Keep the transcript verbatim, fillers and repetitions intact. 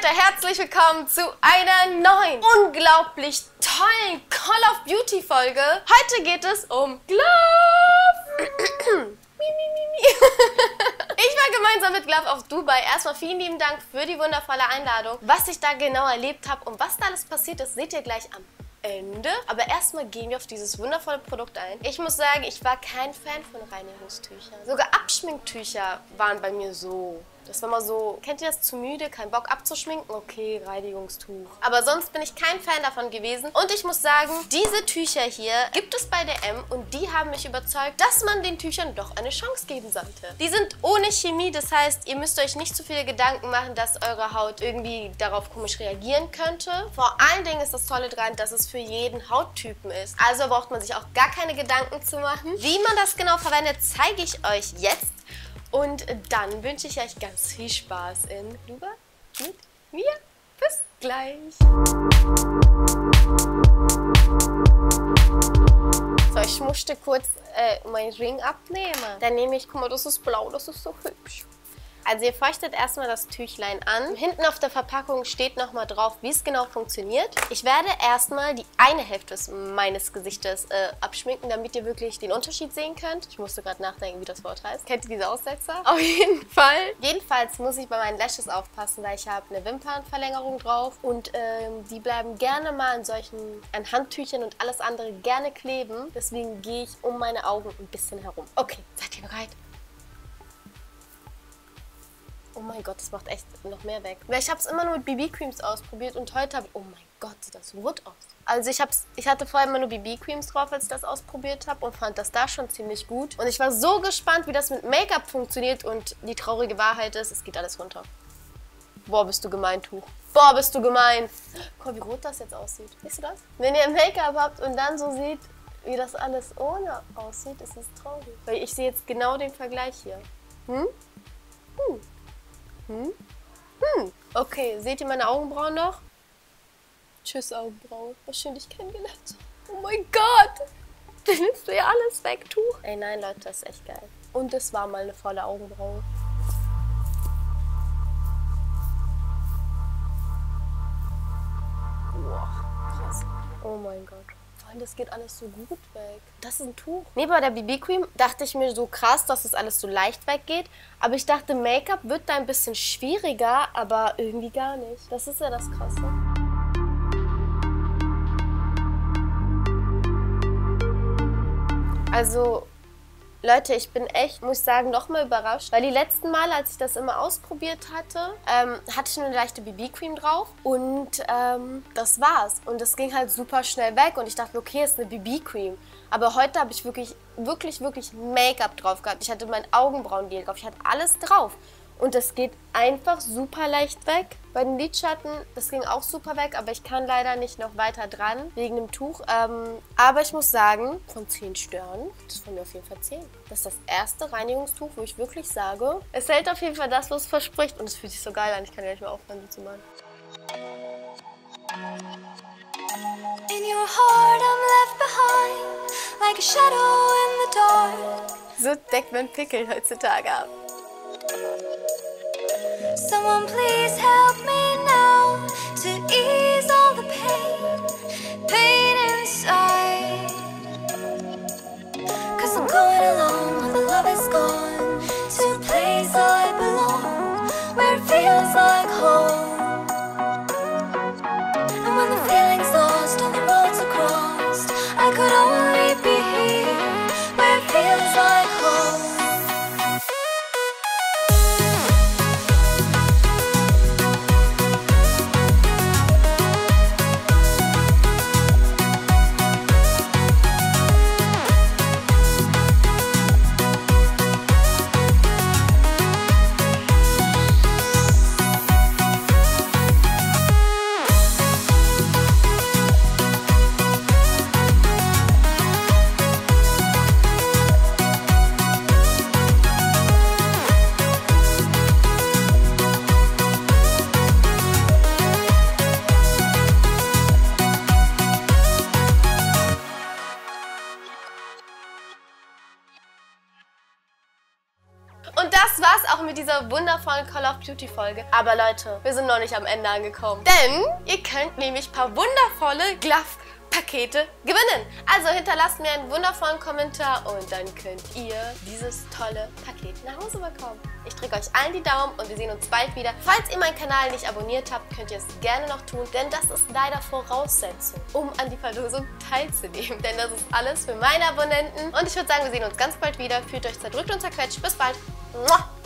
herzlich willkommen zu einer neuen, unglaublich tollen Call of Beauty Folge. Heute geht es um Glove. Ich war gemeinsam mit Glove auf Dubai. Erstmal vielen lieben Dank für die wundervolle Einladung. Was ich da genau erlebt habe und was da alles passiert ist, seht ihr gleich am Ende. Aber erstmal gehen wir auf dieses wundervolle Produkt ein. Ich muss sagen, ich war kein Fan von Reinigungstüchern. Sogar Abschminktücher waren bei mir so. Das war mal so, kennt ihr das, zu müde, kein Bock abzuschminken? Okay, Reinigungstuch. Aber sonst bin ich kein Fan davon gewesen. Und ich muss sagen, diese Tücher hier gibt es bei D M und die haben mich überzeugt, dass man den Tüchern doch eine Chance geben sollte. Die sind ohne Chemie, das heißt, ihr müsst euch nicht zu viele Gedanken machen, dass eure Haut irgendwie darauf komisch reagieren könnte. Vor allen Dingen ist das Tolle dran, dass es für jeden Hauttypen ist. Also braucht man sich auch gar keine Gedanken zu machen. Wie man das genau verwendet, zeige ich euch jetzt. Und dann wünsche ich euch ganz viel Spaß in Dubai mit mir. Bis gleich. So, ich musste kurz äh, meinen Ring abnehmen. Dann nehme ich, guck mal, das ist blau, das ist so hübsch. Also ihr feuchtet erstmal das Tüchlein an. Hinten auf der Verpackung steht nochmal drauf, wie es genau funktioniert. Ich werde erstmal die eine Hälfte meines Gesichtes äh, abschminken, damit ihr wirklich den Unterschied sehen könnt. Ich musste gerade nachdenken, wie das Wort heißt. Kennt ihr diese Aussetzer? Auf jeden Fall. Jedenfalls muss ich bei meinen Lashes aufpassen, weil ich habe eine Wimpernverlängerung drauf. Und ähm, die bleiben gerne mal an solchen, an Handtüchern und alles andere gerne kleben. Deswegen gehe ich um meine Augen ein bisschen herum. Okay, seid ihr bereit? Oh mein Gott, das macht echt noch mehr weg. Weil ich habe es immer nur mit B B-Creams ausprobiert und heute habe ich... Oh mein Gott, sieht das rot aus. Also ich, hab's, ich hatte vorher immer nur B B-Creams drauf, als ich das ausprobiert habe und fand das da schon ziemlich gut. Und ich war so gespannt, wie das mit Make-up funktioniert und die traurige Wahrheit ist, es geht alles runter. Boah, bist du gemein, Tuch. Boah, bist du gemein. Guck, wie rot das jetzt aussieht. Siehst du das? Wenn ihr Make-up habt und dann so seht, wie das alles ohne aussieht, ist es traurig. Weil ich sehe jetzt genau den Vergleich hier. Hm? Hm. Hm? Hm. Okay, seht ihr meine Augenbrauen noch? Tschüss, Augenbrauen. Was schön, dich kennengelernt. Oh mein Gott! Du nimmst du ja alles weg, Tuch. Ey, nein, Leute, das ist echt geil. Und es war mal eine volle Augenbraue. Boah, krass. Oh mein Gott. Das geht alles so gut weg. Das ist ein Tuch. Nee, bei der B B-Cream dachte ich mir so krass, dass es alles so leicht weggeht. Aber ich dachte, Make-up wird da ein bisschen schwieriger, aber irgendwie gar nicht. Das ist ja das Krasse. Also... Leute, ich bin echt, muss ich sagen, nochmal überrascht, weil die letzten Male, als ich das immer ausprobiert hatte, ähm, hatte ich nur eine leichte B B-Cream drauf und ähm, das war's. Und das ging halt super schnell weg und ich dachte, okay, ist eine B B-Cream. Aber heute habe ich wirklich, wirklich, wirklich Make-up drauf gehabt. Ich hatte mein Augenbrauengel drauf, ich hatte alles drauf. Und das geht einfach super leicht weg. Bei den Lidschatten, das ging auch super weg, aber ich kann leider nicht noch weiter dran, wegen dem Tuch. Ähm, aber ich muss sagen, von zehn Sternen, das ist von mir auf jeden Fall zehn. Das ist das erste Reinigungstuch, wo ich wirklich sage, es hält auf jeden Fall das, was es verspricht. Und es fühlt sich so geil an, ich kann ja nicht mehr aufhören, so zu machen. In your heart I'm left behind, like a shadow in the dark. So deckt man Pickel heutzutage ab. Someone please help me now to ease all the pain, pain inside. Cause I'm going alone when the love is gone, to a place I belong, where it feels like home. And when the feeling's lost and the roads are crossed, I could only be here, where it feels like home. war's auch mit dieser wundervollen Call of Duty Folge. Aber Leute, wir sind noch nicht am Ende angekommen. Denn ihr könnt nämlich ein paar wundervolle Glove Pakete gewinnen. Also hinterlasst mir einen wundervollen Kommentar und dann könnt ihr dieses tolle Paket nach Hause bekommen. Ich drücke euch allen die Daumen und wir sehen uns bald wieder. Falls ihr meinen Kanal nicht abonniert habt, könnt ihr es gerne noch tun, denn das ist leider Voraussetzung, um an die Verlosung teilzunehmen. Denn das ist alles für meine Abonnenten. Und ich würde sagen, wir sehen uns ganz bald wieder. Fühlt euch zerdrückt und zerquetscht. Bis bald. Mua.